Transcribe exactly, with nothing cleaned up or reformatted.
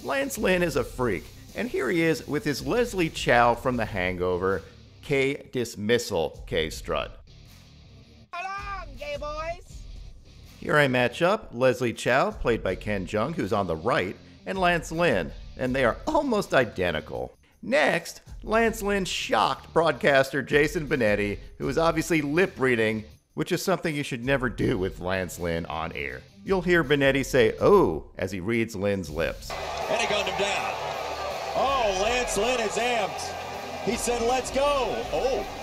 Lance Lynn is a freak, and here he is with his Leslie Chow from The Hangover, K dismissal K Strut. Hold on, gay boys! Here I match up Leslie Chow, played by Ken Jeong, who's on the right, and Lance Lynn, and they are almost identical. Next, Lance Lynn shocked broadcaster Jason Benetti, who is obviously lip reading, which is something you should never do with Lance Lynn on air. You'll hear Benetti say, "oh," as he reads Lynn's lips. And he gunned him down. Oh, Lance Lynn is amped. He said, "let's go." Oh.